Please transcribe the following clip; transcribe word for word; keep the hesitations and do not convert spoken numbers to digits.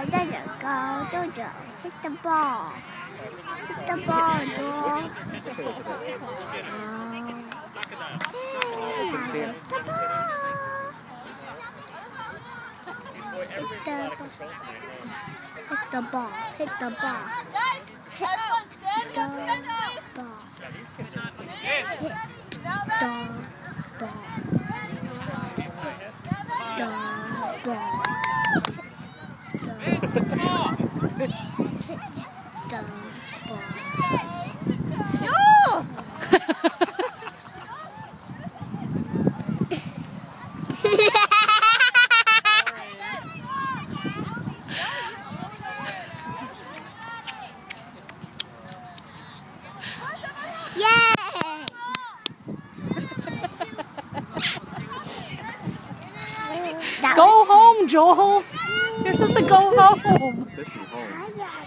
在这高，就这 hit the ball, hit the ball, Joel. Hit the ball. Hit the ball, hit the ball, hit the ball, hit the ball, the ball, hit the ball. Joel! Go home, Joel. You're supposed to go home. This is home.